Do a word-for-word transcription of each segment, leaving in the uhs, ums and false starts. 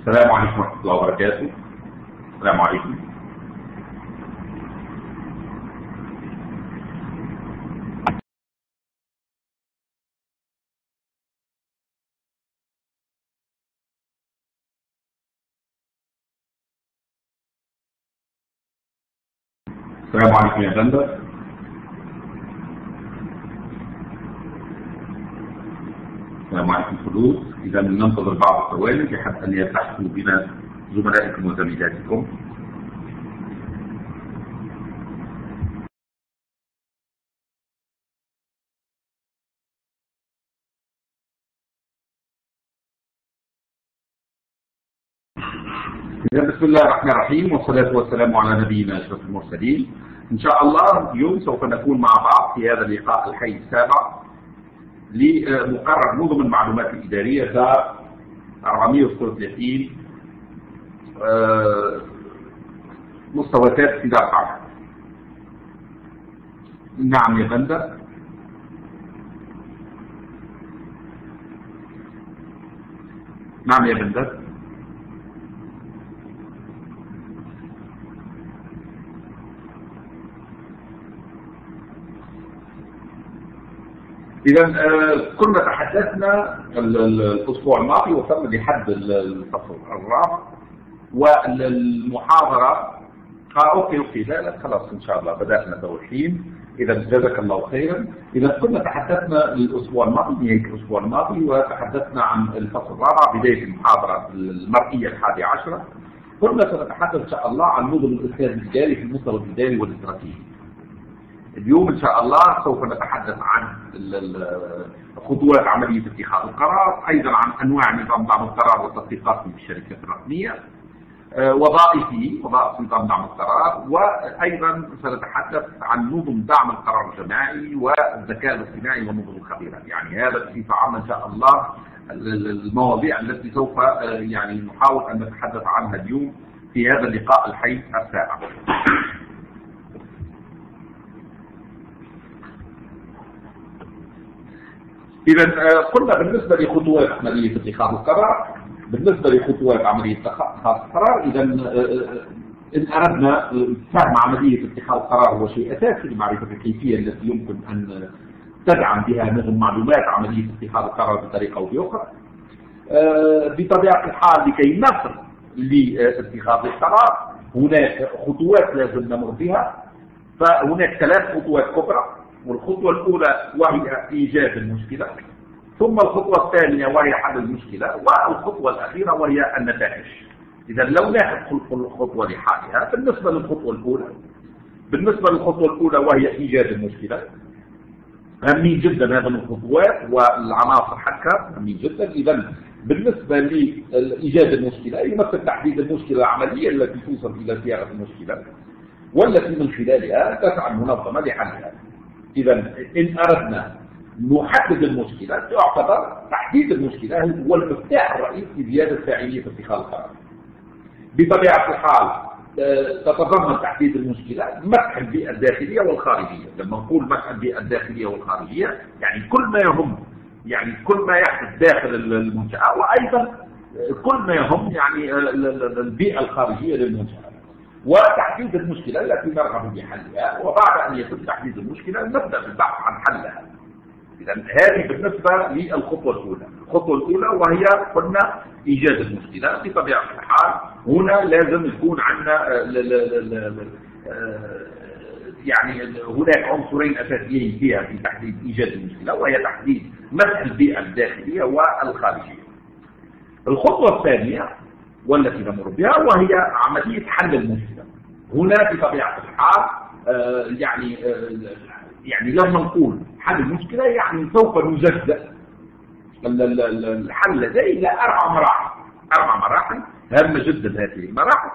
السلام عليكم ورحمة الله وبركاته. السلام عليكم. السلام عليكم يا بندر. السلام عليكم حضور. إذا ننتظر بعض الثواني لحتى أن يلتحقوا بنا زملائكم وزميلاتكم. بسم الله الرحمن الرحيم، والصلاة والسلام على نبينا أشرف المرسلين. إن شاء الله اليوم سوف نكون مع بعض في هذا اللقاء الحي السابع لمقرر نظم المعلومات الإدارية ذا أربعمئة وثلاثة وثلاثين مستويات استدارة العمل. نعم يا بندر. نعم يا بندر. إذا كنا تحدثنا الأسبوع الماضي وصلنا لحد الفصل الرابع والمحاضرة. آه أوكي أوكي لا لا خلاص إن شاء الله بدأنا توحيد. إذا جزاك الله خيرا. إذا كنا تحدثنا الأسبوع الماضي نهاية الأسبوع الماضي وتحدثنا عن الفصل الرابع بداية المحاضرة المرئية الحادية عشرة. كنا سنتحدث إن شاء الله عن نظم الإرشاد الإداري في المستوى الإداري والاستراتيجي. اليوم إن شاء الله سوف نتحدث عن خطوات عملية اتخاذ القرار، أيضا عن أنواع نظام دعم القرار والتطبيقات في الشركات الرقمية، وظائفه وظائف نظام دعم القرار، وأيضا سنتحدث عن نظم دعم القرار الجماعي والذكاء الاصطناعي ونظم الخبيرات. يعني هذا بصفة عامة إن شاء الله المواضيع التي سوف يعني نحاول أن نتحدث عنها اليوم في هذا اللقاء الحي السابع. إذا قلنا بالنسبة لخطوات عملية اتخاذ القرار، بالنسبة لخطوات عملية اتخاذ القرار، إذا إن أردنا فهم عملية اتخاذ القرار هو شيء أساسي لمعرفة الكيفية التي يمكن أن تدعم بها نظم معلومات عملية اتخاذ القرار بطريقة أو بأخرى. بطبيعة الحال لكي نصل لاتخاذ القرار هناك خطوات لازم نمر بها. فهناك ثلاث خطوات كبرى. والخطوة الأولى وهي إيجاد المشكلة، ثم الخطوة الثانية وهي حل المشكلة، والخطوة الأخيرة وهي النتائج. إذا لو ناخذ كل خطوة لحالها. بالنسبة للخطوة الأولى بالنسبة للخطوة الأولى وهي إيجاد المشكلة، هامين جدا هذه الخطوات والعناصر حقها هامين جدا. إذا بالنسبة لإيجاد المشكلة يمثل تحديد المشكلة العملية التي توصل إلى صياغة المشكلة والتي من خلالها تسعى المنظمة لحلها. إذا إن أردنا نحدد المشكلة يعتبر تحديد المشكلة هو المفتاح الرئيسي لزيادة فاعلية اتخاذ القرار. بطبيعة الحال تتضمن تحديد المشكلة مسح البيئة الداخلية والخارجية. لما نقول مسح البيئة الداخلية والخارجية يعني كل ما يهم يعني كل ما يحدث داخل المنشأة، وأيضا كل ما يهم يعني البيئة الخارجية للمنشأة، وتحديد المشكلة التي نرغب بحلها. وبعد أن يتم تحديد المشكلة نبدأ بالبحث عن حلها. إذا هذه بالنسبة للخطوة الأولى. الخطوة الأولى وهي قلنا إيجاد المشكلة. بطبيعة الحال هنا لازم يكون عندنا يعني هناك عنصرين أساسيين فيها في تحديد إيجاد المشكلة، وهي تحديد مسح البيئة الداخلية والخارجية. الخطوة الثانية والتي نمر بها وهي عملية حل المشكلة. هنا بطبيعة الحال آه يعني آه يعني لما نقول حل المشكلة يعني سوف نجزأ الحل لديه إلى أربع مراحل. أربع مراحل هامة جدا هذه المراحل.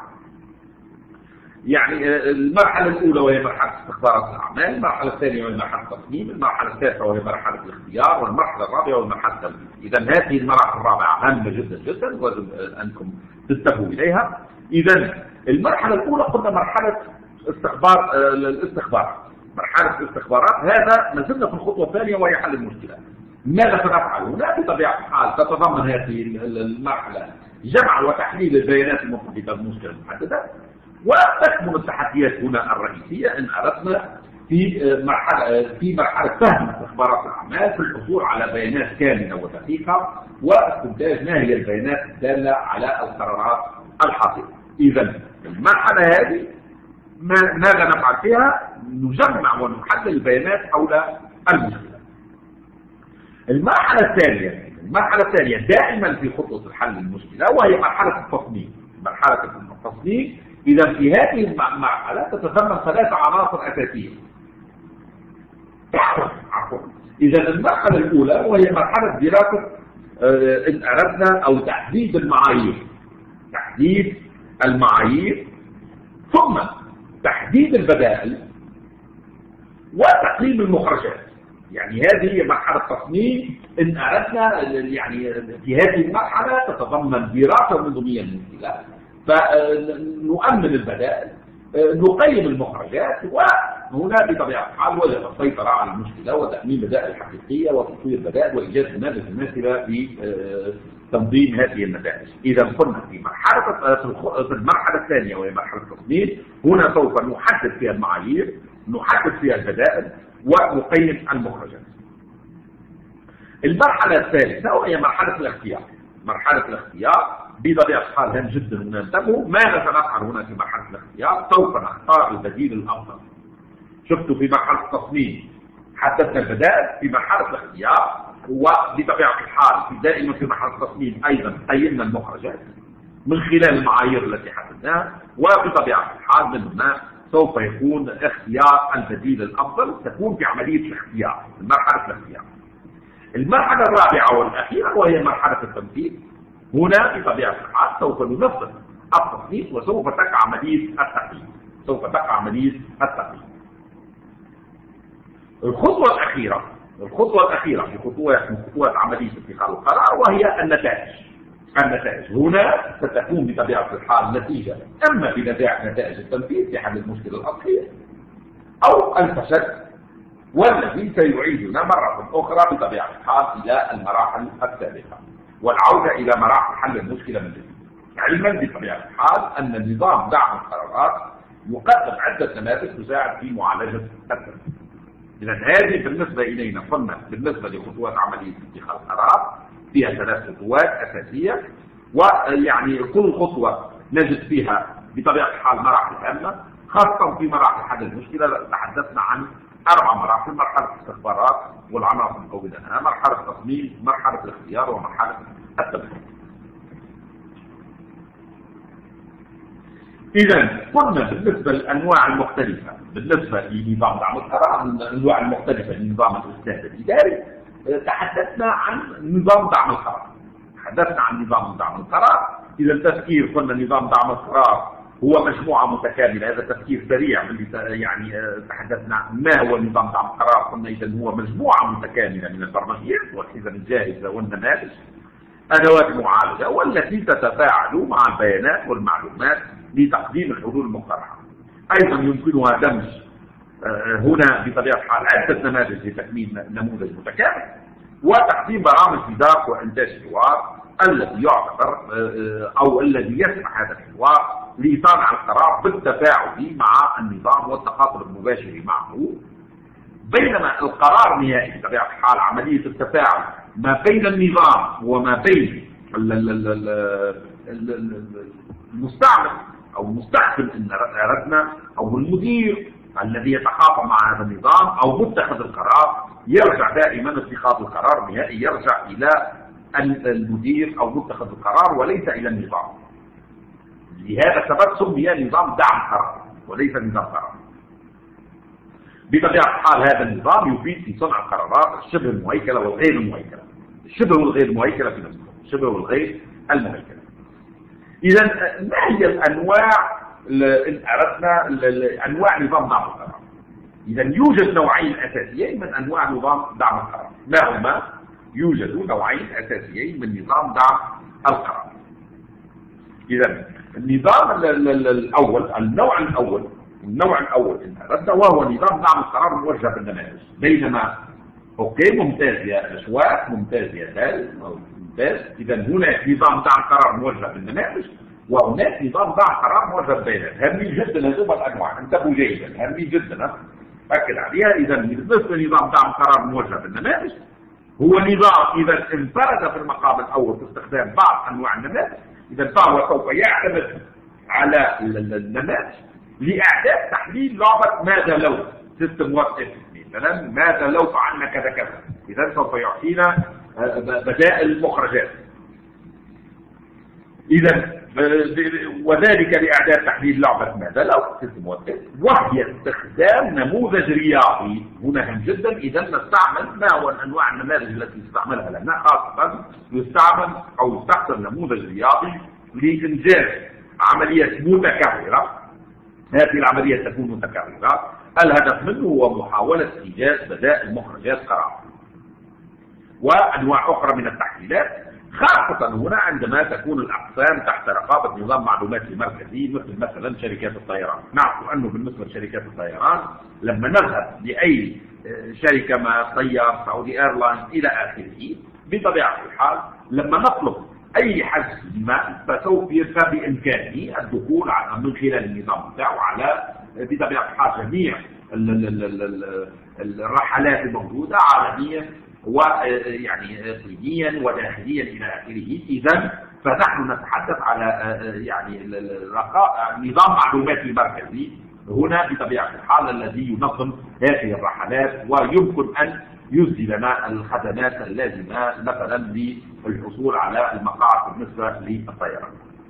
يعني آه المرحلة الأولى وهي مرحلة استخبارات الأعمال، المرحلة الثانية وهي مرحلة التصميم، المرحلة الثالثة وهي مرحلة الاختيار، والمرحلة الرابعة وهي مرحلة التنفيذ. إذا هذه المراحل الرابعة هامة جدا جدا ولازم أنكم تنتبهوا إليها. إذا المرحلة الأولى قلنا مرحلة استخبار الاستخبارات. مرحلة الاستخبارات هذا ما زلنا في الخطوة الثانية وهي حل المشكلة. ماذا سنفعل هنا؟ بطبيعة الحال تتضمن هذه المرحلة جمع وتحليل البيانات المرتبطة بالمشكلة المحددة. وتكمن التحديات هنا الرئيسية إن أردنا في مرحلة في مرحلة فهم استخبارات الأعمال في الحصول على بيانات كاملة ودقيقة واستنتاج ما هي البيانات الدالة على القرارات الحاصلة. إذا المرحلة هذه ماذا نفعل فيها؟ نجمع ونحلل البيانات حول المشكلة. المرحلة الثانية المرحلة الثانية دائما في خطوة الحل المشكلة وهي مرحلة التصميم. مرحلة التصميم إذا في هذه المرحلة تتضمن ثلاث عناصر أساسية. عفوا. إذا المرحلة الأولى وهي مرحلة دراسة إن أردنا أو تحديد المعايير تحديد المعايير ثم تحديد البدائل وتقييم المخرجات. يعني هذه هي مرحلة تصميم إن أردنا. يعني في هذه المرحلة تتضمن دراسة منظومية للمشكلة فنؤمن البدائل نقيم المخرجات وهنا بطبيعة الحال وجب السيطرة على المشكلة وتأمين بدائل حقيقية وتطوير بدائل وإيجاد نماذج مماثلة لتنظيم هذه النتائج. إذا كنا في مرحلة في المرحلة الثانية وهي مرحلة التصميم هنا سوف نحدد فيها المعايير نحدد فيها البدائل ونقيم المخرجات. المرحلة الثالثة وهي مرحلة الاختيار. مرحلة الاختيار بطبيعة الحال هام جدا وننتبه ماذا سنفعل هنا في مرحلة الاختيار. سوف نختار البديل الأفضل. شفتوا في مرحلة التصميم حددنا البدائل. في مرحلة الاختيار وبطبيعة الحال في دائما في مرحلة التصميم أيضا قيمنا المخرجات من خلال المعايير التي حددناها وبطبيعة الحال من هنا سوف يكون اختيار البديل الأفضل تكون في عملية الاختيار مرحلة الاختيار. المرحلة الرابعة والأخيرة وهي مرحلة التنفيذ. هنا بطبيعة الحال سوف ننفذ التصميم وسوف تقع عملية التقييم سوف تقع عملية التقييم. الخطوة الأخيرة الخطوة الأخيرة في خطوات من خطوات عملية اتخاذ القرار وهي النتائج. النتائج هنا ستكون بطبيعة الحال نتيجة إما بنتائج نتائج التنفيذ في حل المشكلة الأصلية أو الفشل والذي سيعيدنا مرة أخرى بطبيعة الحال إلى المراحل السابقة والعودة إلى مراحل حل المشكلة من جديد. علما بطبيعة الحال أن نظام دعم القرارات يقدم عدة نماذج تساعد في معالجة التنفيذ. إذا هذه بالنسبة إلينا قلنا بالنسبة لخطوات عملية اتخاذ القرار فيها ثلاث خطوات أساسية ويعني كل خطوة نجد فيها بطبيعة الحال مراحل هامة خاصة في مراحل حل المشكلة. تحدثنا عن أربع مراحل: مرحلة الاستخبارات والعناصر المكونة منها، مرحلة التصميم، مرحلة الاختيار، ومرحلة التنفيذ. إذا قلنا بالنسبة للأنواع المختلفة بالنسبة لنظام دعم القرار الأنواع المختلفة لنظام الإسناد الإداري تحدثنا عن نظام دعم القرار. تحدثنا عن نظام دعم القرار. إذا التفكير قلنا نظام دعم القرار هو مجموعة متكاملة. هذا تفكير سريع يعني تحدثنا ما هو نظام دعم القرار. قلنا إذا هو مجموعة متكاملة من البرمجيات والحزم الجاهزة والنماذج أدوات المعالجة والتي تتفاعل مع البيانات والمعلومات لتقديم الحلول المقترحة. أيضا يمكنها دمج هنا بطبيعة الحال عدة نماذج لتكميل نموذج متكامل وتقديم برامج إدارة وإنتاج حوار الذي يعتبر أو الذي يسمح هذا الحوار لصانع القرار بالتفاعل مع النظام والتخاطب المباشر معه. بينما القرار النهائي بطبيعة الحال عملية التفاعل ما بين النظام وما بين المستعمل أو المستخدم إن أردنا أو المدير الذي يتخاطب مع هذا النظام أو متخذ القرار يرجع دائما اتخاذ القرار النهائي يرجع إلى المدير أو متخذ القرار وليس إلى النظام. لهذا السبب سمي نظام دعم قرار وليس نظام قرار. بطبيعة الحال هذا النظام يفيد في صنع القرارات الشبه المهيكلة والغير المهيكلة. الشبه والغير المهيكلة في نفسه الشبه والغير المهيكلة. إذا ما هي الأنواع إن أردنا أنواع نظام دعم القرار؟ إذا يوجد نوعين أساسيين من أنواع نظام دعم القرار. ما هما؟ يوجد نوعين أساسيين من نظام دعم القرار. إذا النظام الأول النوع الأول النوع الأول إن أردنا وهو نظام دعم القرار موجه بالنماذج. بينما أوكي ممتاز يا أشواق ممتاز يا دال ممتاز. إذا هناك نظام دعم قرار موجه بالنماذج، وهناك نظام دعم قرار موجه بالبيانات. هامين جدا هذوما الأنواع، انتبهوا جيدا، هامين جدا أكد عليها. إذا بالنسبة لنظام دعم قرار موجه بالنماذج، هو نظام إذا انفرد في المقام الأول في استخدام بعض أنواع النماذج، إذا فهو سوف يعتمد على النماذج لإعداد تحليل لعبة ماذا لو سيستم وات اف، مثلا ماذا لو فعلنا كذا كذا. إذا سوف يعطينا بدائل المخرجات. إذا وذلك لإعداد تحليل لعبة ماذا لو سيستم وات اف، وهي استخدام نموذج رياضي. هنا هام جدا. إذا نستعمل ما هو أنواع النماذج التي نستعملها لنا، خاصة يستعمل أو يستخدم نموذج رياضي لإنجاز عملية متكررة. هذه العملية تكون متكررة، الهدف منه هو محاولة إيجاد بدائل مخرجات قرار وأنواع أخرى من التحليلات، خاصة هنا عندما تكون الأقسام تحت رقابة نظام معلوماتي مركزي، مثل مثلا شركات الطيران. نعرف أنه بالنسبة لشركات الطيران لما نذهب لأي شركة ما طيار سعودي ايرلاينز إلى آخره، بطبيعة الحال لما نطلب أي حجز ما فسوف بإمكانه الدخول من خلال النظام بتاعه على بطبيعة الحال جميع الرحلات الموجودة عالميا ويعني اقليميا وداخليا إلى آخره. إذا فنحن نتحدث على يعني نظام معلوماتي مركزي هنا بطبيعة الحال الذي ينظم هذه الرحلات ويمكن أن يسدي لنا الخدمات اللازمة مثلا للحصول على المقاعد بالنسبة للطيران.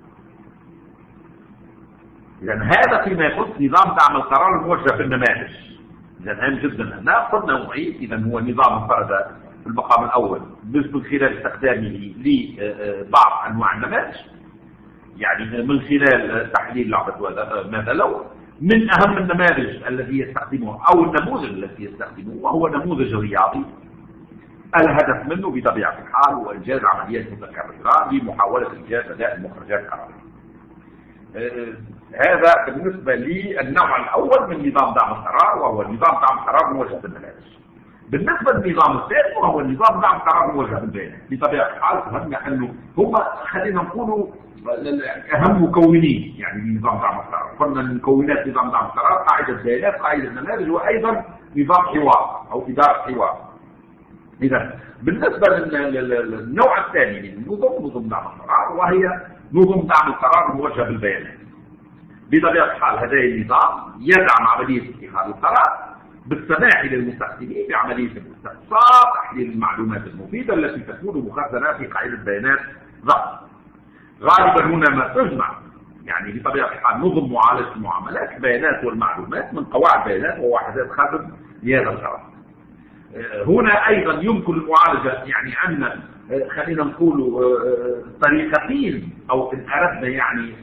إذا هذا فيما يخص نظام دعم القرار الموجه بالنماذج. إذا هام جدا أن قلنا نوعي. إذا هو نظام انفرد في المقام الأول من خلال استخدامه لبعض أنواع النماذج، يعني من خلال تحليل لعبة ماذا لو. من أهم النماذج الذي يستخدمه أو النموذج الذي يستخدمه وهو نموذج رياضي، الهدف منه بطبيعة الحال هو إنجاز عمليات متكررة لمحاولة إيجاد بدائل مخرجات قرار. آه هذا بالنسبة للنوع الأول من نظام دعم القرار، وهو نظام دعم القرار موجه بالنماذج. بالنسبة للنظام الثاني وهو نظام دعم القرار موجه بالبيانات، بطبيعة الحال فهمنا أنه هم خلينا نقولوا أهم مكونين يعني لنظام دعم القرار. قلنا من مكونات نظام دعم القرار قاعدة بيانات، قاعدة نماذج، وأيضا نظام حوار أو إدارة حوار. إذا بالنسبة للنوع الثاني من النظم، نظم دعم القرار، وهي نظم دعم القرار الموجه بالبيانات. بطبيعة الحال هذا النظام يدعم عملية اتخاذ القرار بالسماح للمستخدمين بعملية الاستقصاء، تحليل المعلومات المفيدة التي تكون مخزنة في قاعدة بيانات ضغط. غالبا هنا ما تجمع يعني بطبيعة الحال نظم معالجة المعاملات، البيانات والمعلومات من قواعد بيانات ووحدات خزن لهذا الغرض. هنا أيضا يمكن المعالجة يعني أن خلينا نقول طريقتين أو إن أردنا يعني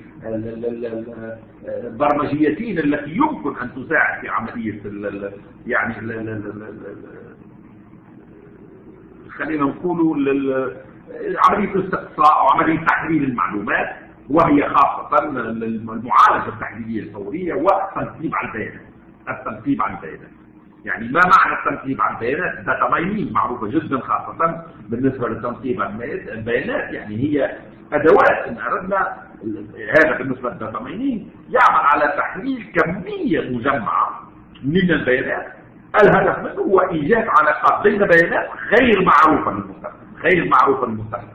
البرمجيتين التي يمكن أن تساعد في عملية يعني خلينا نقول عملية الاستقصاء أو عملية تحليل المعلومات، وهي خاصة المعالجة التحليلية الفورية والتنصيب على البيانات. التنصيب على البيانات يعني ما معنى التنصيب على البيانات؟ داتا مايننج معروفة جدا، خاصة بالنسبة للتنصيب على البيانات. يعني هي أدوات إن أردنا هذا بالنسبة للداتا مايننج يعمل على تحليل كمية مجمعة من البيانات. الهدف منه هو إيجاد علاقات بين بيانات غير معروفة للمستخدم غير معروفة للمستخدم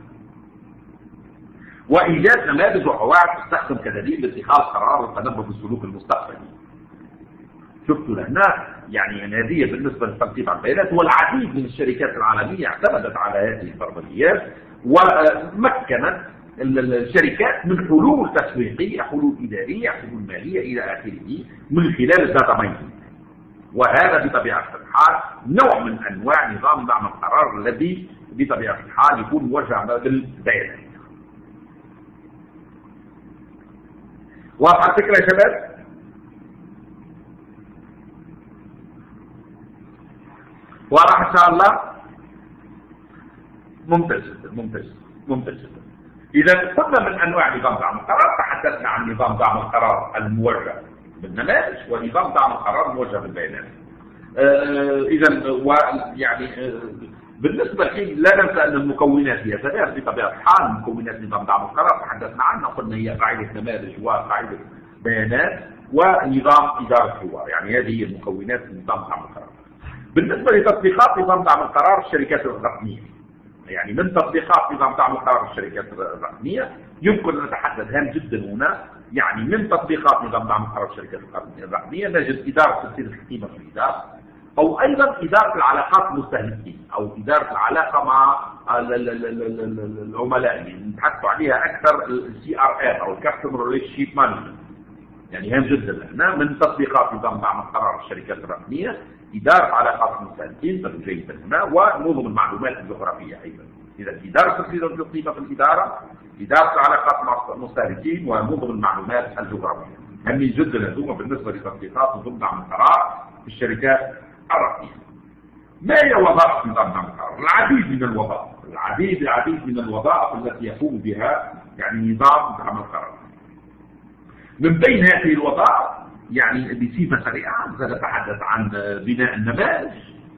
وإيجاد نماذج وقواعد تستخدم كدليل لاتخاذ قرار والتنبؤ بالسلوك المستقبلي. شفتوا لهنا يعني هذه بالنسبة للتنصيب على البيانات، والعديد من الشركات العالمية اعتمدت على هذه البرمجيات ومكنت الشركات من حلول تسويقية، حلول إدارية، حلول مالية إلى آخره من خلال الداتا مايننج. وهذا بطبيعة الحال نوع من أنواع نظام دعم القرار الذي بطبيعة الحال يكون موجه بالبيانات. واضحة الفكرة يا شباب؟ واضح إن شاء الله؟ ممتاز جدا ممتاز ممتاز جدا. إذا قلنا من أنواع نظام دعم القرار، تحدثنا عن نظام دعم القرار الموجه بالنماذج ونظام دعم القرار الموجه بالبيانات. آه إذا ويعني آه بالنسبة الحين لا ننسى أن المكونات هي ثلاث بطبيعة الحال. مكونات نظام دعم القرار تحدثنا عنها، قلنا هي قاعدة نماذج وقاعدة بيانات ونظام إدارة الحوار، يعني هذه هي المكونات نظام دعم القرار. بالنسبة لتطبيقات نظام دعم القرار الشركات الرقمية، يعني من تطبيقات نظام دعم القرار الشركات الرقمية يمكن أن نتحدث هام جدا هنا. يعني من تطبيقات نظام دعم القرار الشركات الرقمية نجد إدارة سلسلة القيمة في الإدارة، أو أيضا إدارة العلاقات المستهلكين، أو إدارة العلاقة مع العملاء اللي نتحدث عليها أكثر السي ار ام أو الكاستمر ريليشن شيب مانجمنت. يعني هام جدا هنا من تطبيقات نظام دعم القرار الشركات الرقمية إدارة علاقات المستهلكين جيدا هنا، ونظم المعلومات الجغرافية أيضا. إذا إدارة سلسلة القيمة في الإدارة، إدارة العلاقات مع المستهلكين، ونظم المعلومات الجغرافية. هامين جدا هذوما بالنسبة لتطبيقات نظام دعم القرار في الشركات الرقمية. ما هي وظائف نظام دعم القرار؟ العديد من الوظائف، العديد العديد من الوظائف التي يقوم بها يعني نظام دعم القرار. من بين هذه الوظائف يعني بصفة سريعة سنتحدث عن بناء النماذج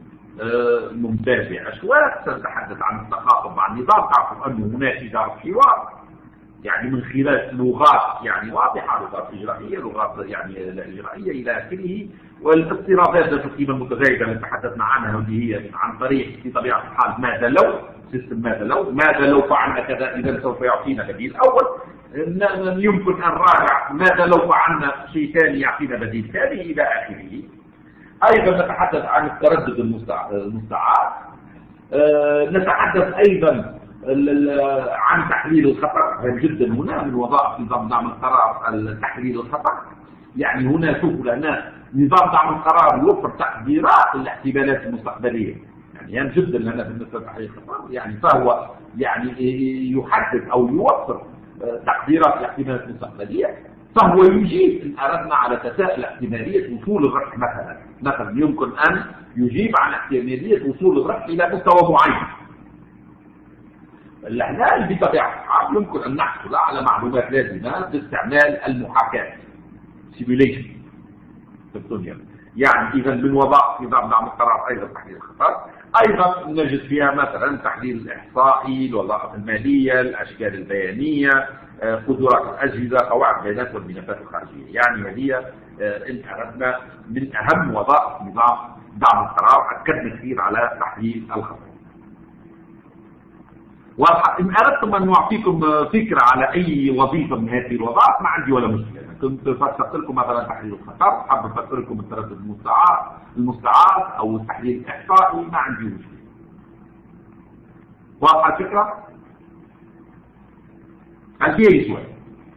ممتازة أشواك، سنتحدث عن الثقافة مع النظام. تعرفوا أنه هناك إدارة حوار يعني من خلال لغات يعني واضحة، لغات إجرائية، لغات يعني لا إجرائية إلى آخره. والاضطرابات ذات القيمة المتزايدة اللي تحدثنا عنها واللي هي عن طريق في طبيعة الحال ماذا لو سيستم ماذا لو ماذا لو فعلنا كذا إذا سوف يعطينا بديل أول، يمكن أن نراجع ماذا لو فعلنا شيء ثاني يعطينا بديل ثاني إلى آخره. أيضا نتحدث عن التردد المستعار. نتحدث أيضا عن تحليل الخطر. هذا جدا هنا من وظائف نظام دعم القرار تحليل الخطر. يعني هنا شوفوا لأن نظام دعم القرار يوفر تقديرات الاحتمالات المستقبلية. يعني هام جدا لنا بالنسبة لتحليل الخطر، يعني فهو يعني يحدد أو يوفر تقديرات الاحتمالات المستقبلية، فهو يجيب إن أردنا على تساؤل احتمالية وصول الربح مثلا. مثلا يمكن أن يجيب عن احتمالية وصول الربح إلى مستوى معين. الإحلال بطبيعة الحال يمكن أن نحصل على معلومات لازمة باستعمال المحاكاة simulation في الدنيا. يعني إذا من وظائف نظام دعم القرار أيضا تحليل الخطر. أيضا نجد فيها مثلا تحليل الإحصائي، الوظائف المالية، الأشكال البيانية، قدرات الأجهزة، قواعد البيانات والملفات الخارجية. يعني هي إن أردنا من أهم وظائف نظام دعم القرار. أكدنا كثير على تحليل الخطر. وإن أردتم أن أعطيكم فكرة على أي وظيفة من هذه الوظائف ما عندي ولا مشكلة. كنت فسرت لكم مثلا تحليل الخطر، حاب أفسر لكم التردد المستعار المستعار أو التحليل الإحصائي، ما عندي مشكلة. واضحة الفكرة؟ هل في أي سؤال؟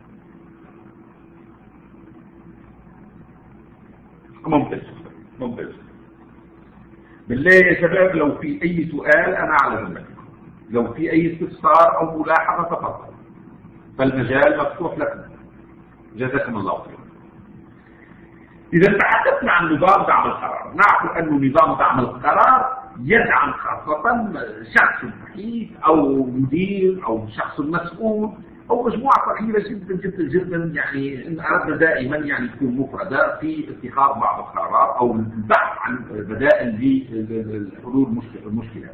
ممتاز ممتاز. بالله يا شباب لو في أي سؤال أنا على ذمتكم. لو في أي استفسار أو ملاحظة تفضل، فالمجال مفتوح لكم. جزاكم الله خير. إذا تحدثنا عن نظام دعم القرار، نعرف أن نظام دعم القرار يدعم خاصة شخص وحيد أو مدير أو شخص مسؤول أو مجموعة صغيرة جدا جدا جدا. يعني إن أردنا دائما يعني تكون مفردة في اتخاذ بعض القرارات أو البحث عن بدائل لحلول المشكلات.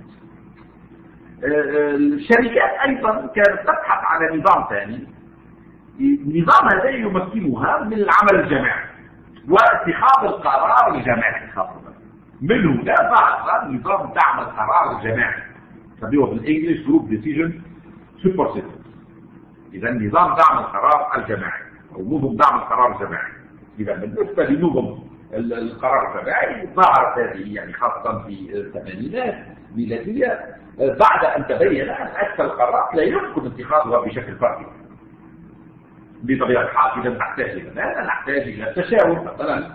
الشركات أيضا كانت تبحث على نظام ثاني. النظام هذا يمكنها من العمل الجماعي واتخاذ القرار الجماعي خاصة. من هنا ظهر نظام دعم القرار الجماعي، تسميه بالانجلش جروب ديسيجن سوبر سيستم. إذا نظام دعم القرار الجماعي أو نظم دعم القرار الجماعي. إذا بالنسبة لنظم القرار الجماعي ظهرت هذه يعني خاصة في الثمانينات ميلادية، بعد أن تبين أن أكثر القرارات لا يمكن اتخاذها بشكل فردي. بطبيعة الحال إذا نحتاج إلى ماذا؟ نحتاج إلى التشاور مثلا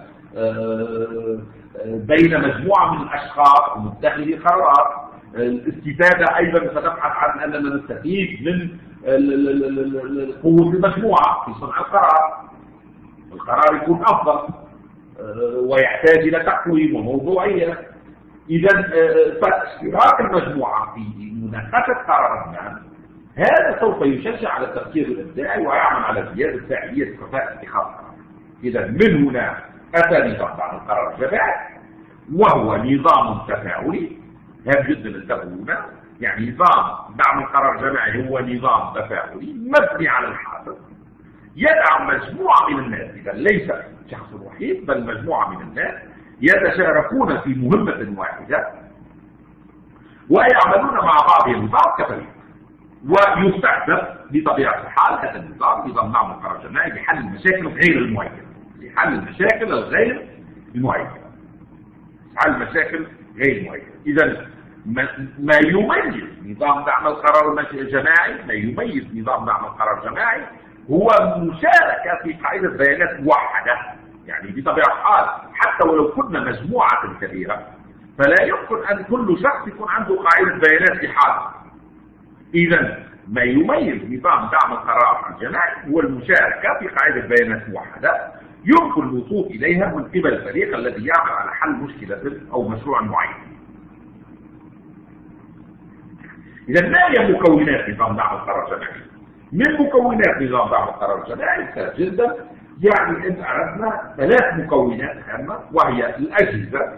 بين مجموعة من الأشخاص ومتخذي القرارات. الاستفادة أيضا ستبحث عن أننا نستفيد من قوة المجموعة في صنع القرار. القرار يكون أفضل ويحتاج إلى تقويم وموضوعية. إذا فاشتراك المجموعة في مناقشة قراراتنا هذا سوف يشجع على التفكير الإبداعي ويعمل على زيادة فاعلية كفاءة اتخاذ القرار. إذا من هنا أتى نظام دعم القرار الجماعي، وهو نظام تفاعلي هام جدا انتبهوا هنا. يعني نظام دعم القرار الجماعي هو نظام تفاعلي مبني على الحاصل، يدعم مجموعة من الناس، إذا ليس شخص وحيد بل مجموعة من الناس يتشاركون في مهمة واحدة ويعملون مع بعضهم البعض كفريق. ويستخدم بطبيعة الحال هذا النظام نظام دعم القرار الجماعي لحل المشاكل غير المعينة، لحل المشاكل الغير المعينة، حل المشاكل غير المعينة. إذا ما يميز نظام دعم القرار الجماعي ما يميز نظام دعم القرار الجماعي هو المشاركة في قاعدة بيانات موحدة. يعني بطبيعة الحال حتى ولو كنا مجموعة كبيرة فلا يمكن أن كل شخص يكون عنده قاعدة بيانات في حاله. إذا ما يميز نظام دعم القرار الجماعي هو المشاركة في قاعدة بيانات موحدة يمكن الوصول إليها من قبل الفريق الذي يعمل على حل مشكلة أو مشروع معين. إذا ما هي مكونات نظام دعم القرار الجماعي؟ من مكونات نظام دعم القرار الجماعي سهل جدا. يعني إن أردنا ثلاث مكونات هامة، وهي الأجهزة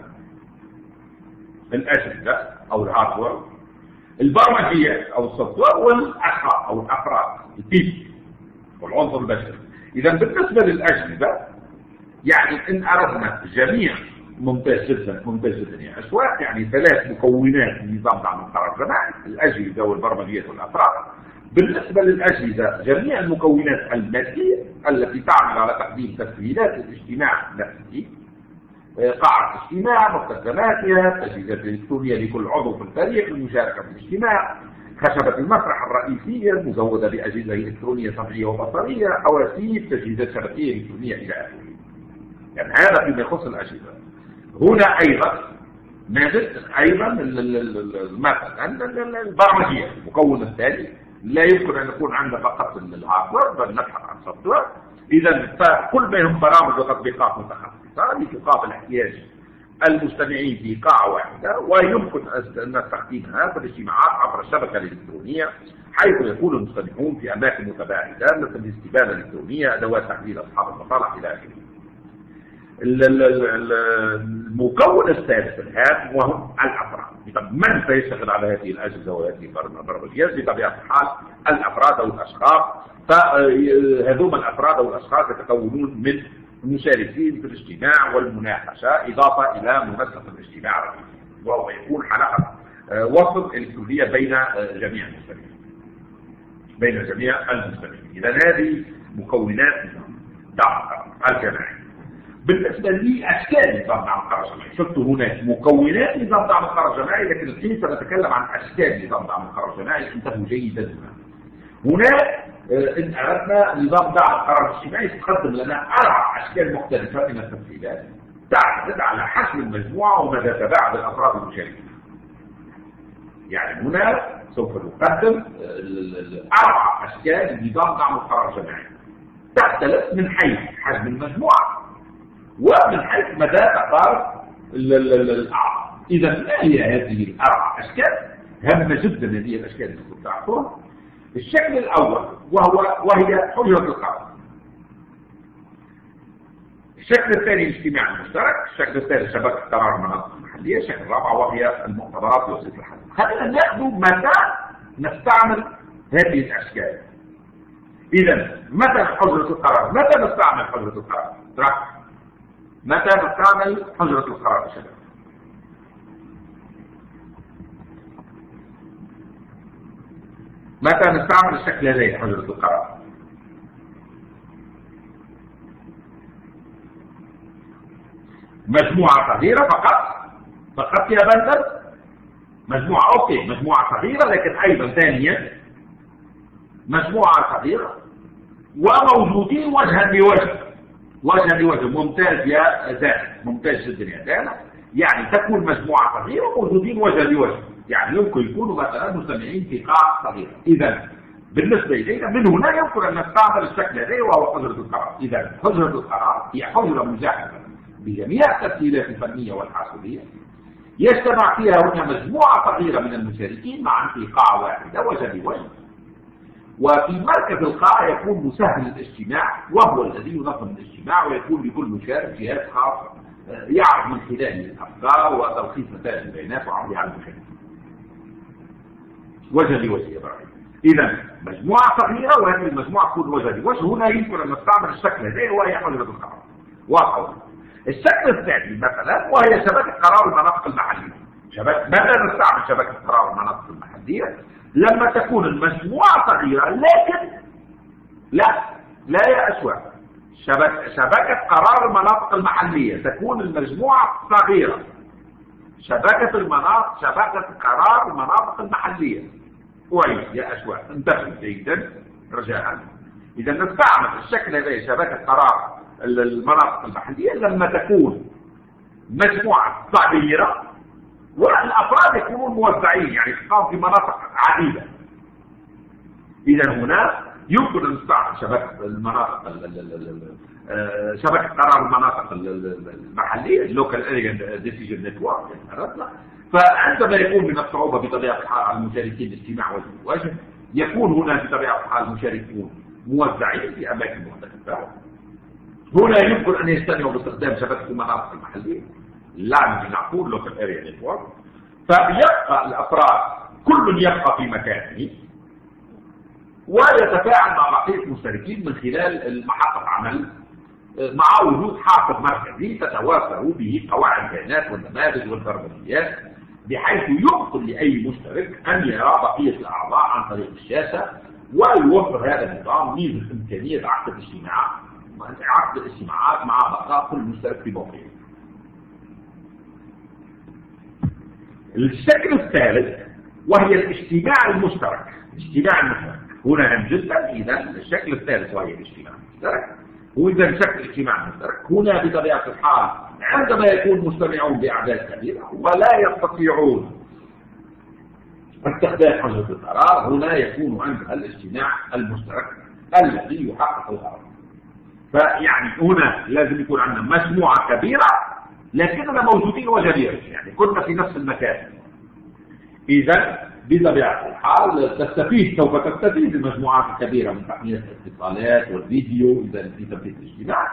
الأجهزة أو الهاردوير، البرمجيات أو السوفت وير، والأشخاص أو الأفراد البيبل والعنصر البشري. إذا بالنسبة للأجهزة يعني إن أردنا جميع ممتاز جدا ممتاز جدا يا أشواق، يعني ثلاث مكونات نظام دعم القرار الجماعي: الأجهزة والبرمجيات والأفراد. بالنسبة للأجهزة جميع المكونات المادية التي تعمل على تقديم تسهيلات الاجتماع نفسه، قاعة الاجتماع، مستلزماتها، التجهيزات الإلكترونية لكل عضو في الفريق للمشاركة في الاجتماع، خشبة المسرح الرئيسية المزودة بأجهزة إلكترونية سمعية وبصرية، حواسيب، تجهيزات شبكية إلكترونية إلى آخره. يعني هذا فيما يخص الأجهزة. هنا أيضا نجد أيضا مثلا البرمجية المكون الثاني. لا يمكن أن يكون عندنا فقط الهاردوير بل نبحث عن السوفت وير. إذا فكل منهم برامج وتطبيقات متخصصة لتقابل احتياج المستمعين في قاعة واحدة، ويمكن أن نستخدمها في الاجتماعات عبر الشبكة الإلكترونية حيث يكون المستمعون في أماكن متباعدة، مثل الاستبانة الإلكترونية، أدوات تحديد أصحاب المصالح إلى آخره. المكون الثالث الهام وهم الأفراد. من سيشتغل على هذه الأجهزة وهذه البرمجيات؟ بطبيعة الحال الأفراد أو الأشخاص. فهذوما الأفراد أو الأشخاص يتكونون من المشاركين في الاجتماع والمناقشة، إضافة إلى منسق الاجتماع الرئيسي، وهو يكون حلقة وصل إلكترونية بين جميع المستمعين بين جميع المستمعين. إذا هذه مكونات دعم الجماعي. بالنسبة لأشكال نظام دعم القرار الجماعي، شفت هناك مكونات نظام دعم القرار الجماعي، لكن الحين سنتكلم عن أشكال نظام دعم القرار الجماعي. انتبهوا جيدا هنا. هناك إن أردنا نظام دعم القرار الاجتماعي تقدم لنا أربع أشكال مختلفة من التسهيلات تعتمد على حجم المجموعة ومدى تباعد الأفراد المشاركين. يعني هنا سوف نقدم أربع أشكال نظام دعم القرار الجماعي تختلف من حيث حجم المجموعة ومن حيث مدى تقارب الأعضاء. إذا ما هي هذه الأربع أشكال؟ هامة جدا هذه الأشكال اللي تعرفونها. الشكل الأول وهو وهي حجرة القرار. الشكل الثاني الاجتماع المشترك. الشكل الثالث شبكة قرار المناطق المحلية. الشكل الرابع وهي المؤتمرات ووسيلة الحل. خلينا ناخذ متى نستعمل هذه الأشكال. إذا متى حجرة القرار؟ متى نستعمل حجرة القرار؟ ركز. متى نستعمل حجرة القرار الشبكة؟ متى نستعمل الشكل هذا حجرة القرار؟ مجموعة صغيرة فقط فقط يا بندر. مجموعة اوكي مجموعة صغيرة، لكن ايضا ثانيا مجموعة صغيرة وموجودين وجها لوجه. وجها لوجه ممتاز يا زاهد، ممتاز جدا يا زاهد. يعني تكون مجموعة صغيرة وموجودين وجها لوجه، يعني يمكن يكونوا مثلا مستمعين في قاعة صغيرة. إذا بالنسبة إلينا من هنا يمكن أن نستعمل الشكل هذا وهو حجرة القرار. إذا حجرة القرار هي حجرة مجهزة بجميع التسهيلات الفنية والحاسوبية، يجتمع فيها هنا مجموعة صغيرة من المشاركين معا في قاعة واحدة وجها لوجه، وفي مركز القاعة يكون مسهل الاجتماع وهو الذي ينظم الاجتماع، ويكون لكل مشارك جهاز خاص يعرض من خلاله الأفكار وتلخيص نتائج البيانات وعرضها على المشاركين. وجهي وجهي إبراهيم. إذا مجموعة صغيرة وهذه المجموعة تكون وجهي وجه. هنا يمكن أن نستعمل الشكل هذا وهي حجرة القرار واضح. الشكل الثاني مثلا وهي شبكة قرار المناطق المحلية. شبكة ماذا نستعمل شبكة قرار المناطق المحلية؟ لما تكون المجموعة صغيرة لكن لا لا يا أشواق شبكة, شبكة قرار المناطق المحلية تكون المجموعة صغيرة. شبكة المناطق شبكة قرار المناطق المحلية. وعيد يا أشواق انتبهوا جيدا رجاء. إذا نستعمل الشكل هذا شبكة قرار المناطق المحلية لما تكون مجموعة صغيرة والأفراد يكونون موزعين يعني تقام في مناطق عديدة. إذا هنا يمكن أن نستعمل شبكة المناطق شبكة قرار المناطق المحلية local area decision network. فعندما يكون من الصعوبة بطبيعة الحال على المشاركين الاجتماع وجه وجه يكون هنا بطبيعة الحال المشاركون موزعين في أماكن مختلفة. هنا يمكن أن يستمعوا باستخدام شبكة المناطق المحلية لا نقول local area network. فبيبقى الأفراد كل يبقى في مكانه ويتفاعل مع بقية المشتركين من خلال محطة عمل مع وجود حافظ مركزي تتوافر به قواعد البيانات والنماذج والبرمجيات بحيث يمكن لأي مشترك أن يرى بقية الأعضاء عن طريق الشاشة. ويوفر هذا النظام ميزة إمكانية عقد الاجتماعات عقد الاجتماعات مع بقاء كل مشترك في موقعه. الشكل الثالث وهي الاجتماع المشترك. الاجتماع المشترك هنا هام جدا. إذا الشكل الثالث وهي الاجتماع المشترك. وإذا شكل الاجتماع المشترك هنا بطبيعة الحال عندما يكون مجتمعون بأعداد كبيرة ولا يستطيعون استخدام حجرة القرار هنا يكون عندها الاجتماع المشترك الذي يحقق الغرض. فيعني هنا لازم يكون عندنا مجموعة كبيرة لكننا موجودين وجميعا يعني كنا في نفس المكان. إذا بطبيعة الحال تستفيد سوف تستفيد المجموعات الكبيرة من تقنية الاتصالات والفيديو إذا في تنفيذ الاجتماع.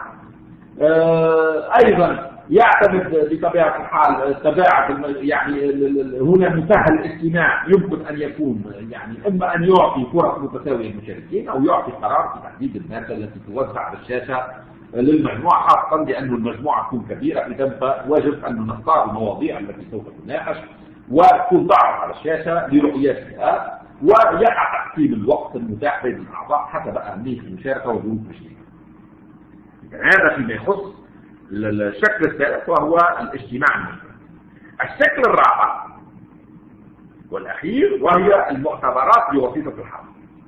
أيضا يعتمد بطبيعة الحال تباعد يعني هنا مسهل الاجتماع يمكن أن يكون يعني إما أن يعطي فرص متساوية للمشاركين أو يعطي قرار في تحديد المادة التي توزع على الشاشة للمجموعة خاصة لأن المجموعة تكون كبيرة. إذا فواجب أن نختار المواضيع التي سوف تناقش وتكون تعرض على الشاشة لرؤيتها ويقع تقسيم الوقت المتاح بين الأعضاء حسب أهمية المشاركة وظروف التشريع. هذا فيما يخص الشكل الثالث وهو الاجتماع المشترك. الشكل الرابع والأخير وهي المؤتمرات بواسطة الحافظ.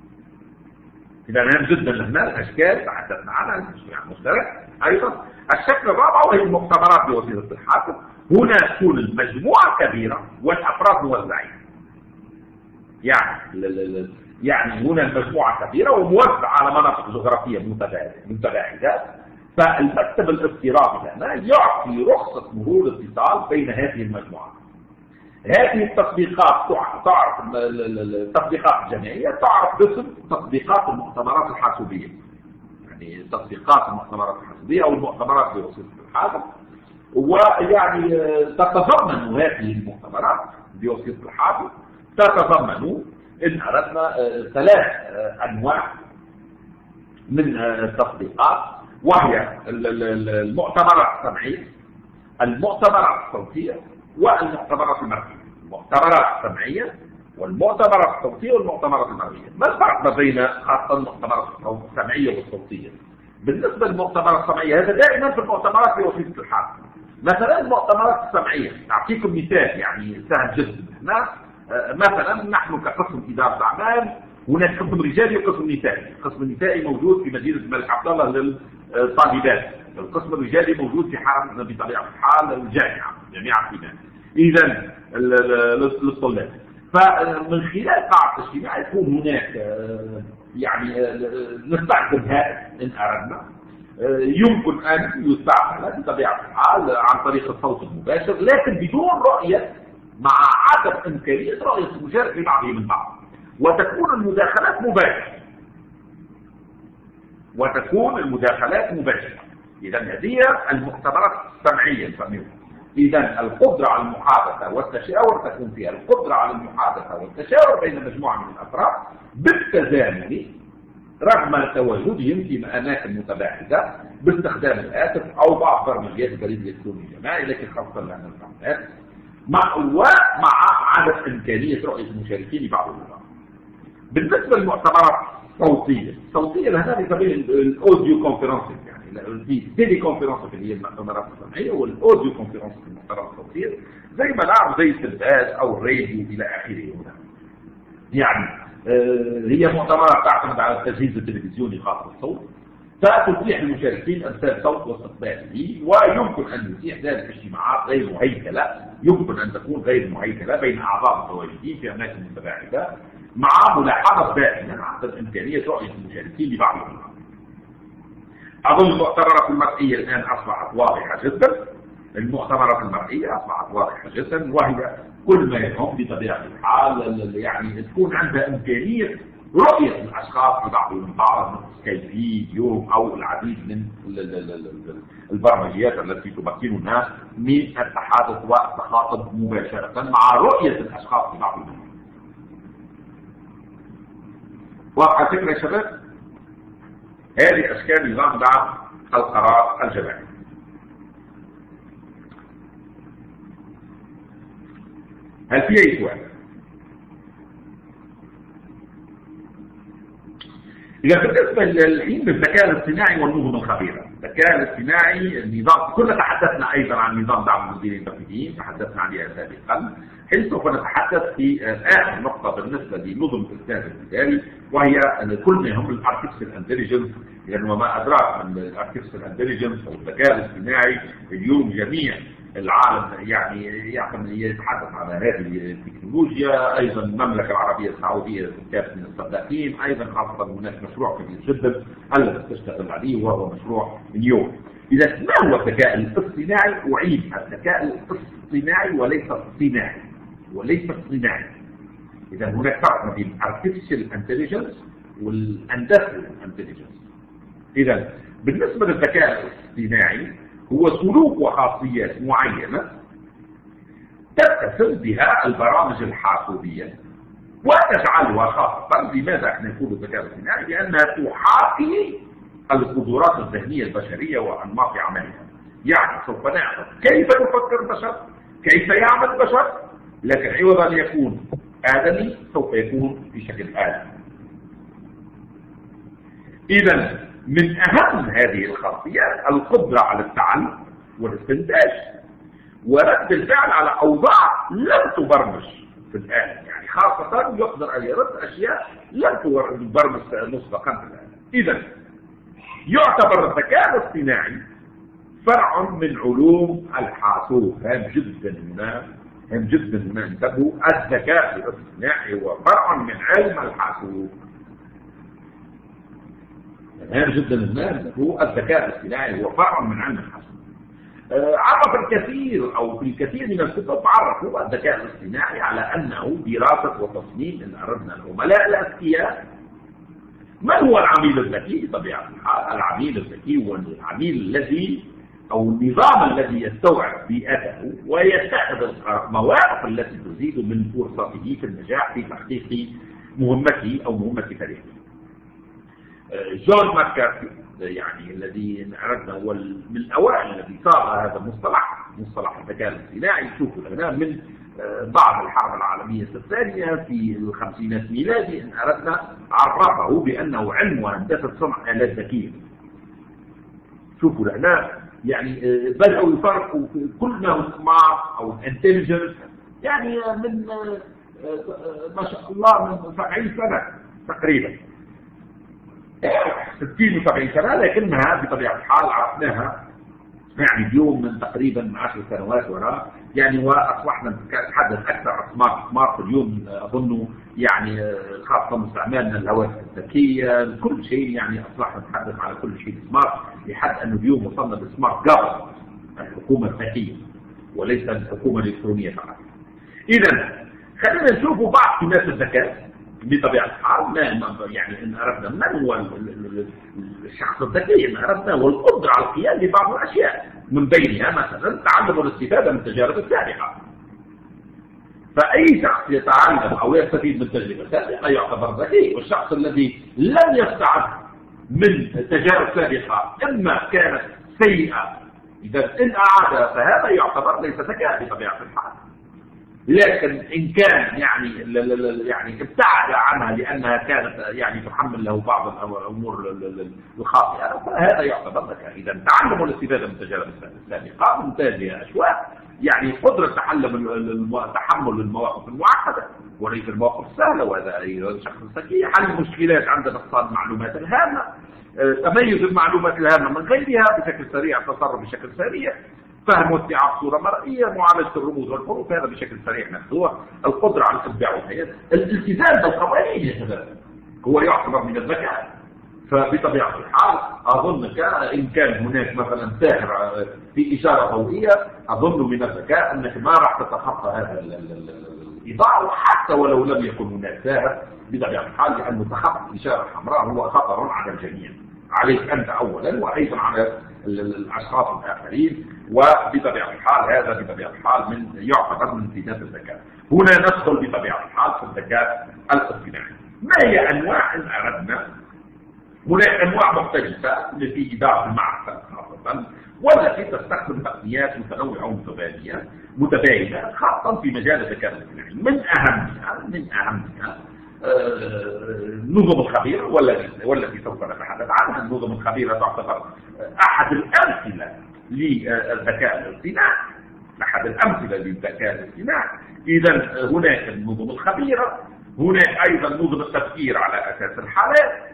إذا مهم جدا هنا الأشكال تحدثنا عنها الاجتماع المشترك. أيضا الشكل الرابع وهي المؤتمرات بواسطة الحافظ. هنا تكون المجموعة كبيرة والأفراد موزعين. يعني يعني هنا المجموعة كبيرة وموزعة على مناطق جغرافية متباعدة. فالمكتب الافتراضي هنا يعطي رخصة مرور اتصال بين هذه المجموعات. هذه التطبيقات تعرف التطبيقات الجماعية تعرف باسم تطبيقات المؤتمرات الحاسوبية. يعني تطبيقات المؤتمرات الحاسوبية أو المؤتمرات بواسطة الحاسب. ويعني تتضمن هذه المؤتمرات بواسطة الحاسب تتضمن إن أردنا ثلاث أنواع من التطبيقات وهي المؤتمرات السمعية المؤتمرات الصوتية والمؤتمرات المرئية. المؤتمرات السمعية والمؤتمرات الصوتية والمؤتمرات المرئية. ما الفرق ما بين خاصة المؤتمرات السمعية والصوتية؟ بالنسبة للمؤتمرات السمعية هذا دائما في المؤتمرات بواسطة الحاسب. مثلا المؤتمرات السمعية أعطيكم مثال يعني سهل جدا. هنا مثلا نحن كقسم إدارة أعمال هناك قسم رجالي وقسم نسائي. القسم النسائي موجود في مدينة الملك عبد الله للطالبات. القسم الرجالي موجود في حرم بطبيعة الحال الجامعة جامعة إيمان. إذا للطلاب. فمن خلال قاعة الاجتماع يكون هناك يعني نستخدم هذا إن أردنا يمكن أن يستعمل بطبيعة الحال عن طريق الصوت المباشر لكن بدون رؤية مع عدم إمكانية رؤية المشارك لبعضهم من بعض. وتكون المداخلات مباشرة وتكون المداخلات مباشرة. إذا هذه المؤتمرات السمعية نسميها. إذا القدرة على المحادثة والتشاور تكون فيها القدرة على المحادثة والتشاور بين مجموعة من الأطراف بالتزامن رغم تواجدهم في أماكن متباعدة باستخدام الهاتف أو بعض برمجيات البريد الإلكتروني الجماعي، لكن خاصة لأن الإنترنت مع ومع عدم إمكانية رؤية المشاركين لبعض النظام. بالنسبة للمؤتمرات الصوتية، الصوتية لهذا بسميه الأوديو كونفرنسنج، يعني في تيلي كونفرنسنج اللي هي المؤتمرات السمعية، والأوديو كونفرنسنج المؤتمرات الصوتية زي ما نعرف زي التلفاز أو الراديو إلى آخره. هنا يعني آه هي مؤتمرات تعتمد على التجهيز التلفزيوني خاص بالصوت، فتتيح للمشاركين ارسال صوت واستقباله، ويمكن ان يتيح ذلك اجتماعات غير مهيكله، يمكن ان تكون غير مهيكله بين اعضاء متواجدين في اماكن متباعده مع ملاحظه دائما عدم امكانيه رؤيه المشاركين لبعض الامور. اظن المؤتمرات المرئيه الان اصبحت واضحه جدا، المؤتمرات المرئيه اصبحت واضحه جدا، وهي كل ما يهم بطبيعه الحال يعني تكون عندها امكانيه رؤية الأشخاص لبعضهم البعض كيف فيديو أو العديد من البرمجيات التي تمكننا من التحدث والتخاطب مباشرة مع رؤية الأشخاص لبعضهم. واضحة الفكرة يا شباب؟ هذه أشكال نظام دعم القرار الجماعي. هل في أي سؤال؟ إذا بالنسبة للحين بالذكاء الاصطناعي والنظم الخبيرة، الذكاء الاصطناعي النظام كنا تحدثنا أيضا عن نظام دعم المديرين التنفيذيين، تحدثنا عليها سابقا، حين سوف نتحدث في آخر نقطة بالنسبة لنظم الإسناد الإداري، وهي أن كل ما يهم الارتفيشال انتليجنس، لأنه ما أدراك من الارتفيشال انتليجنس أو الذكاء الاصطناعي اليوم جميع العالم يعني يتحدث عن هذه التكنولوجيا. ايضا المملكه العربيه السعوديه كانت من السباقين، ايضا خاصه هناك مشروع كبير جدا الذي تشتغل عليه وهو مشروع نيو. اذا ما هو الذكاء الاصطناعي؟ اعيد الذكاء الاصطناعي وليس الصناعي، وليس الصناعي. اذا هناك فرق بين artificial intelligence والاندستريال intelligence. اذا بالنسبه للذكاء الاصطناعي هو سلوك وخاصيات معينة تتصل بها البرامج الحاسوبية وتجعلها خاصة. لماذا احنا نقول الذكاء الاصطناعي؟ لأنها تحاكي القدرات الذهنية البشرية وأنماط عملها. يعني سوف نعرف كيف يفكر البشر، كيف يعمل البشر، لكن عوض أن يكون آدمي سوف يكون بشكل آدمي. إذا من أهم هذه الخاصيات القدرة على التعلم والاستنتاج ورد الفعل على أوضاع لم تبرمج في الآلة، يعني خاصة يقدر أن يرد أشياء لم تبرمج مسبقا في الآلة. إذا يعتبر الذكاء الاصطناعي فرع من علوم الحاسوب. هام جدا هنا، هام جدا هنا انتبهوا، الذكاء الاصطناعي هو فرع من علم الحاسوب. هام جدا هنا هو الذكاء الاصطناعي هو فرع من علم الحاسوب. عرف الكثير او في الكثير من الكتب عرفوا الذكاء الاصطناعي على انه دراسه وتصميم ان اردنا العملاء الاذكياء. من هو العميل الذكي؟ بطبيعه الحال العميل الذكي هو العميل الذي او النظام الذي يستوعب بيئته ويتخذ المواقف التي تزيد من فرصته في النجاح في تحقيق مهمته او مهمه فريقه. جون ماكارثي يعني الذي عرفنا هو من الاوائل الذي صاغ هذا المصطلح، مصطلح الذكاء الاصطناعي. شوفوا الآن من بعد الحرب العالمية الثانية في الخمسينات ميلادي ان اردنا عرفه بانه علم وهندسه صنع آلات ذكيه. شوفوا الآن يعني بدأوا يفرقوا كل ما هو سمارت او انتليجنس، يعني من ما شاء الله من سبعين سنة تقريبا، ستين وسبعين سنة، لكنها بطبيعة الحال عرفناها يعني اليوم من تقريبا عشر سنوات وراء، يعني واصبحنا نتحدث اكثر عن سمارت. سمارت اليوم اظن يعني خاصة استعمالنا الهواتف الذكية كل شيء، يعني اصبحنا نتحدث على كل شيء سمارت، لحد انه اليوم وصلنا بالسمارت جافرمنت، الحكومة الذكية وليس الحكومة الالكترونية فقط. اذا خلينا نشوف بعض سمات الذكاء بطبيعة الحال. ما يعني إن أردنا من هو الشخص الذكي، إن أردنا هو القدرة على القيام ببعض الأشياء. من بينها مثلا تعلم الاستفادة من التجارب السابقة. فأي شخص يتعلم أو يستفيد من تجربة سابقة يعتبر ذكي، والشخص الذي لم يستعد من تجارب سابقة إما كانت سيئة إذا إن أعاد فهذا يعتبر ليس ذكاء بطبيعة الحال. لكن إن كان يعني يعني ابتعد عنها لأنها كانت يعني تحمل له بعض الأمور الخاطئة فهذا يعتبر ذكاء. إذا تعلم الاستفادة من التجارب السابقة ممتاز يا أشواء، يعني قدرة تعلم تحمل المواقف المعقدة وليس المواقف السهلة، وهذا أيضا شخص ذكي. حل المشكلات عند الاقتصاد المعلومات الهامة، تميز المعلومات الهامة من غيرها بشكل سريع، التصرف بشكل سريع، فهم واستيعاب صورة مرئية، معالجة الرموز والحروف هذا بشكل سريع نفسه، القدرة على الإبداع والحياة، الالتزام بالقوانين يا شباب هو يعتبر من الذكاء. فبطبيعة الحال أظن إن كان هناك مثلا ساحر في إشارة ضوئية أظن من الذكاء أنك ما راح تتخطى هذا الإضاءة حتى ولو لم يكن هناك ساحر بطبيعة الحال، لأنه تخطي إشارة حمراء هو خطر على الجميع، عليك أنت أولا وأيضا على الأشخاص الآخرين، وبطبيعة الحال هذا بطبيعة الحال من يعتبر من صفات الذكاء. هنا ندخل بطبيعة الحال في الذكاء الاصطناعي. ما هي أنواع إن أردنا؟ هناك أنواع مختلفة التي إدارة المعرفة خاصة، والتي تستخدم تقنيات متنوعة ومتباينة متباينة خاصة في مجال الذكاء الاصطناعي. من أهمها من أهمها النظم الخبيرة والتي والتي سوف نتحدث عنها. النظم الخبيرة تعتبر أحد الأمثلة للذكاء الاصطناعي، أحد الأمثلة للذكاء الاصطناعي. إذا هناك النظم الخبيرة، هناك أيضا نظم التفكير على أساس الحالات،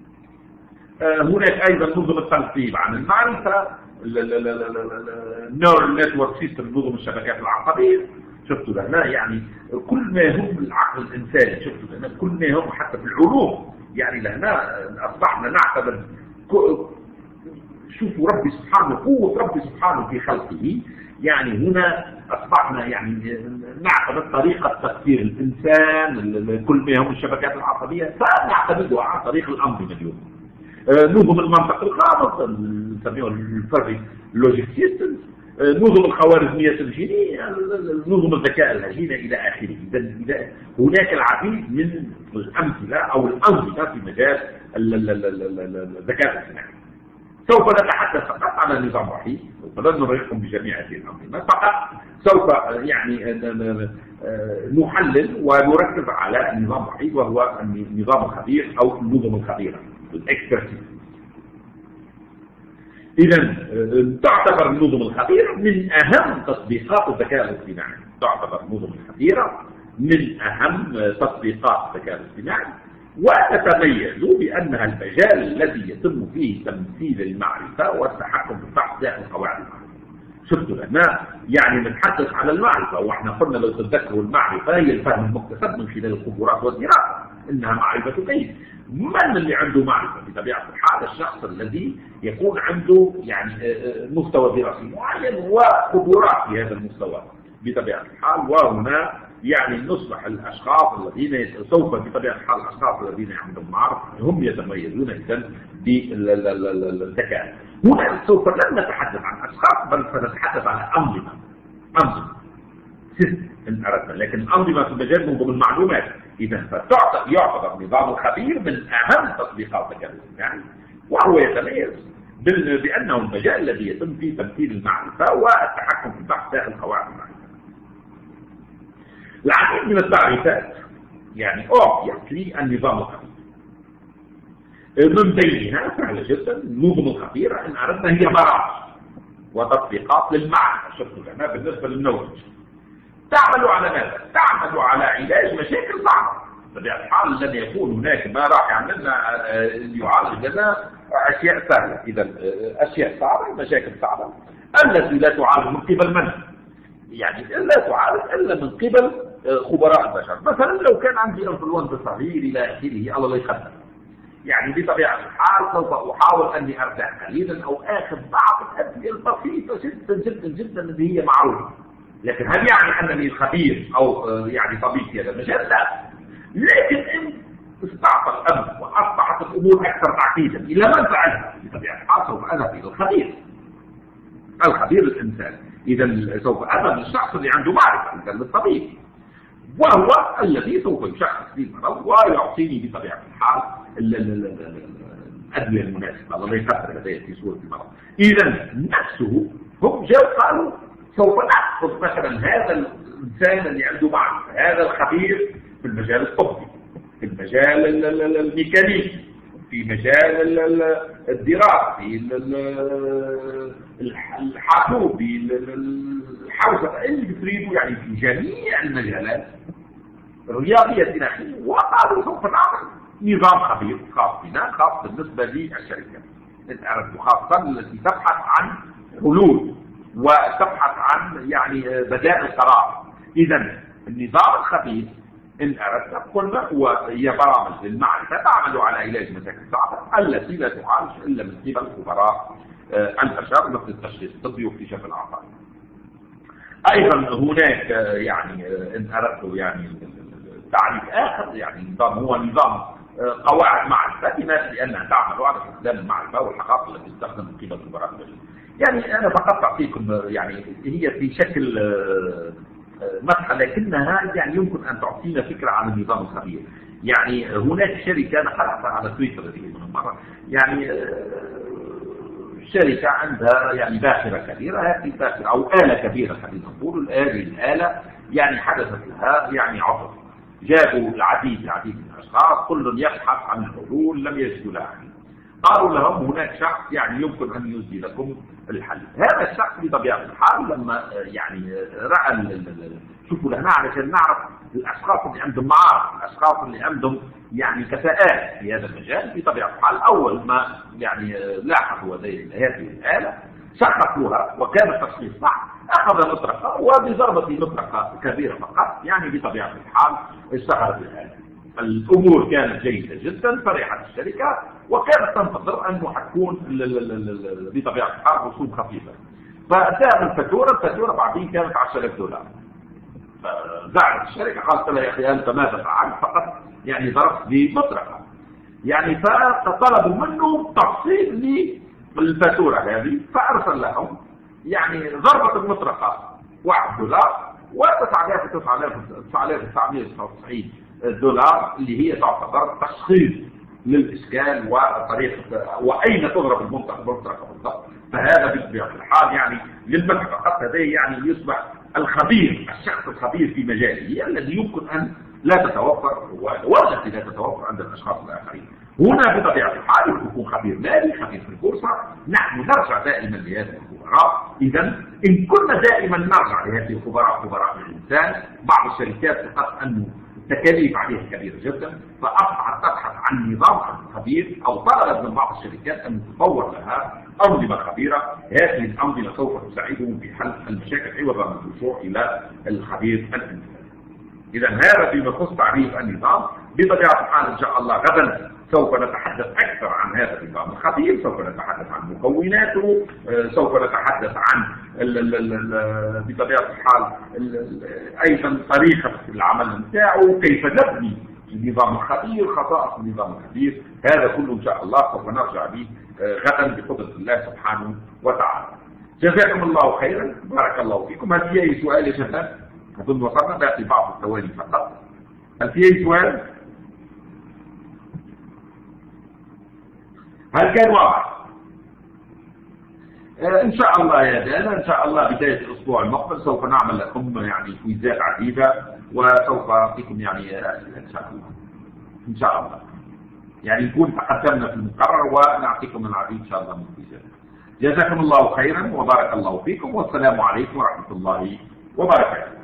هناك أيضا نظم التنقيب عن المعرفة، النيورال نتورك سيستم، نظم الشبكات العصبية. شفتوا لهنا يعني كل ما هم العقل الإنساني، شفتوا لهنا كل ما هم حتى في العلوم، يعني لهنا أصبحنا نعتبر شوفوا ربي سبحانه، قوة ربي سبحانه في خلقه. يعني هنا أصبحنا يعني نعتبر طريقة تفكير الإنسان كل ما هم الشبكات العصبية فنعتمدها عن طريق الأنظمة اليوم. نظم المنطق الخامس نسميه الفري لوجيك سيستم، نظم الخوارزميات الجينية، نظم الذكاء الهجينة إلى آخره. إذا هناك العديد من الأمثلة أو الأنظمة في مجال الذكاء الاصطناعي. سوف نتحدث فقط على النظام الوحيد، ولن نريكم بجميع هذه الأنظمة، فقط سوف يعني نحلل ونركز على النظام الوحيد وهو النظام الخبير أو النظم الخبيرة الاكسبرتيز. إذا تعتبر النظم الخبيرة من أهم تطبيقات الذكاء الاصطناعي، تعتبر النظم الخبيرة من أهم تطبيقات الذكاء الاصطناعي، وتتميز بأنها المجال الذي يتم فيه تمثيل المعرفة والتحكم في البحث داخل قواعد المعرفة. شفتوا لنا يعني نتحدث على المعرفة، واحنا قلنا لو تتذكروا المعرفة هي الفهم المكتسب من خلال الخبرات والدراسة، انها معرفة كيف. من اللي عنده معرفة بطبيعة الحال؟ الشخص الذي يكون عنده يعني مستوى دراسي معين وقدرات في هذا المستوى بطبيعة الحال. وهنا يعني نصبح الأشخاص الذين سوف بطبيعة الحال الأشخاص الذين عندهم معرفة هم يتميزون إذن بالذكاء. هنا سوف لن نتحدث عن أشخاص بل سنتحدث عن أنظمة أنظمة سيستم إن أردنا، لكن أنظمة في مجال نظم المعلومات. إذا يعتبر نظام الخبير من أهم تطبيقات الذكاء الاصطناعي، وهو يتميز بأنه المجال الذي يتم فيه تمثيل المعرفة والتحكم في البحث داخل قواعد المعرفة. العديد من التعريفات يعني أعطيت لي النظام الخبير، من بينها سهلة جدا النظم الخبيرة إن أردنا هي برامج وتطبيقات للمعرفة. شفتوا لنا بالنسبة للنوتج تعمل على ماذا؟ تعمل على علاج مشاكل صعبة. بطبيعة الحال لن يكون هناك ما راح يعمل لنا يعالج لنا أشياء سهلة. إذا أشياء صعبة، مشاكل صعبة التي لا تعالج من قبل من؟ يعني لا تعالج إلا من قبل خبراء البشر. مثلا لو كان عندي انفلونزا صغير إلى آخره الله لا يخدم، يعني بطبيعة الحال سوف أحاول أني أرتاح قليلا أو آخذ بعض الأدوية البسيطة جدا جدا جدا اللي هي معروفة. لكن هل يعني أنني خبير أو يعني طبيب في هذا المجال؟ لا. لكن إن استعطى الأمر وأصبحت الأمور أكثر تعقيدا إلى من فعلها بطبيعة الحال سوف أذهب إلى الخبير. الخبير الإنسان. إذا سوف أذهب للشخص اللي عنده معرفة، إذا للطبيب، وهو الذي سوف يشخص لي المرض ويعطيني بطبيعة الحال الأدوية المناسبة. الله يقدر لدي في صورة المرض. إذا نفسه هم جاءوا قالوا سوف نأخذ مثلا هذا الإنسان اللي عنده معرفة، هذا الخبير في المجال الطبي، في المجال الميكانيكي، في مجال الدراسي، الحاسوبي، الحوسبة، اللي تريدوا يعني في جميع المجالات الرياضية الناحية، وقالوا سوف نعمل نظام خبير خاص بنا، خاص بالنسبة للشركات خاصة التي تبحث عن حلول وتبحث عن يعني بدائل قرار. إذا النظام الخبير إن أردت قلنا وهي برامج للمعرفة تعمل على علاج مشاكل صعبة التي لا تعالج إلا من قبل خبراء البشر مثل التشخيص الطبي واكتشاف الأعراض. أيضا هناك يعني إن أردت يعني تعريف آخر، يعني نظام هو نظام قواعد معرفة، لماذا؟ لأنها تعمل على استخدام المعرفة والحقائق التي تستخدم من قبل خبراء البشر. يعني أنا فقط أعطيكم يعني هي في شكل مسحة، لكنها يعني يمكن أن تعطينا فكرة عن النظام الخبير. يعني هناك شركة أنا قرأتها على تويتر من مرة، يعني شركة عندها يعني باخرة كبيرة، هذه الباخرة أو آلة كبيرة خلينا نقول، هذه الآلة يعني حدثت لها يعني عطل، جابوا العديد العديد من الأشخاص كل يبحث عن الحلول لم يجدوا لها حل. قالوا لهم هناك شخص يعني يمكن أن يزدي لكم الحل. هذا الشخص بطبيعة الحال لما يعني رأى شوفوا لهنا علشان نعرف الأشخاص اللي عندهم معارف، الأشخاص اللي عندهم يعني كفاءات في هذا المجال بطبيعة الحال، أول ما يعني لاحظوا هذه الآلة شخصوها وكان التشخيص صح، أخذ مطرقة وبضربة مطرقة كبيرة فقط يعني بطبيعة الحال اشتغلت الآلة. الأمور كانت جيدة جدا، فرحت الشركة وكانت تنتظر أنه حتكون بطبيعة الحال رسوم خفيفة. فأتاها الفاتورة، الفاتورة بعدين كانت عشرة آلاف دولار. فزعلت الشركة قالت لها يا أخي أنت ماذا فعلت؟ فقط يعني ضربت بمطرقة. يعني فطلبوا منه تفصيل للفاتورة هذه، فأرسل لهم يعني ضربة المطرقة واحد دولار وتسعة آلاف وتسعمائة وتسعة وتسعين دولار اللي هي تعتبر تشخيص للإشكال وطريقة وأين تضرب المطرقة بالضبط. فهذا بطبيعة الحال يعني للمدح فقط هذا يعني يصبح الخبير، الشخص الخبير في مجاله الذي يمكن أن لا تتوفر والتي لا تتوفر عند الأشخاص الآخرين. هنا بطبيعة الحال يكون خبير مالي، خبير في البورصة. نحن نرجع دائما لهذه الخبراء. إذا إن كنا دائما نرجع لهذه الخبراء خبراء الإنسان، بعض الشركات تقصد أنه التكاليف عليها كبيرة جدا، فأصبحت تبحث عن نظام خبير أو طلبت من بعض الشركات أن تطور لها أنظمة خبيرة. هذه الأنظمة سوف تساعدهم في حل المشاكل عوضا عن الرجوع إلى الخبير الإنساني. إذا هذا فيما يخص تعريف النظام. بطبيعة الحال إن شاء الله غدا سوف نتحدث أكثر عن هذا النظام الخبير، سوف نتحدث عن مكوناته، سوف نتحدث عن بطبيعة الحال أيضا طريقة العمل بتاعه، كيف نبني النظام الخبير، خصائص النظام الخبير. هذا كله إن شاء الله سوف نرجع به غدا بقدرة الله سبحانه وتعالى. جزاكم الله خيرا، بارك الله فيكم. هل في أي سؤال يا شباب؟ أظن وصلنا باقي بعض الثواني فقط. هل في أي سؤال؟ هل كان واضح؟ آه إن شاء الله يا دانا، إن شاء الله بداية الأسبوع المقبل سوف نعمل لكم يعني كويزات عديدة وسوف أعطيكم يعني أسئلة إن شاء الله. إن شاء الله يعني نكون تقدمنا في المقرر ونعطيكم العديد إن شاء الله من الكويزات. جزاكم الله خيرا وبارك الله فيكم، والسلام عليكم ورحمة الله وبركاته.